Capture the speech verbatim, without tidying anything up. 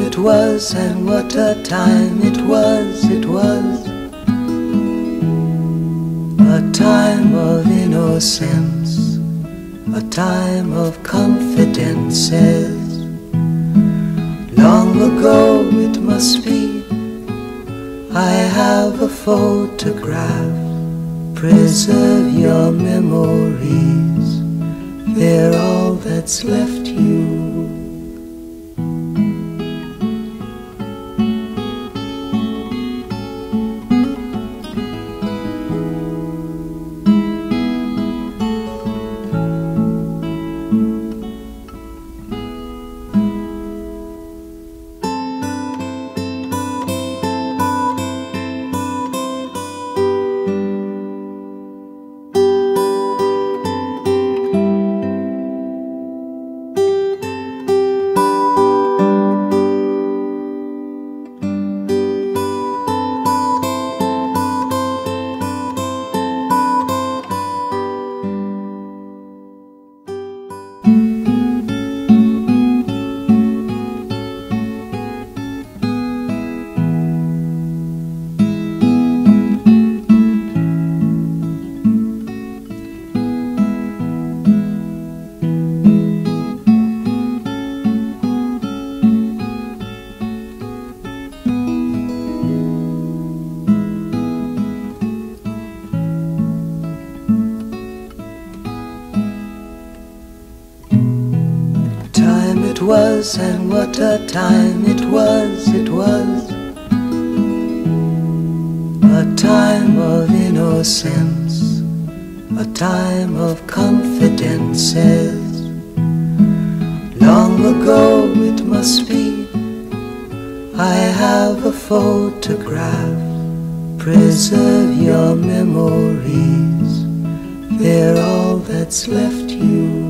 it was, and what a time it was, it was a time of innocence, a time of confidences. Long ago it must be, I have a photograph. Preserve your memories, they're all that's left you. It was, and what a time it was, it was a time of innocence, a time of confidences. Long ago it must be, I have a photograph. Preserve your memories, they're all that's left you.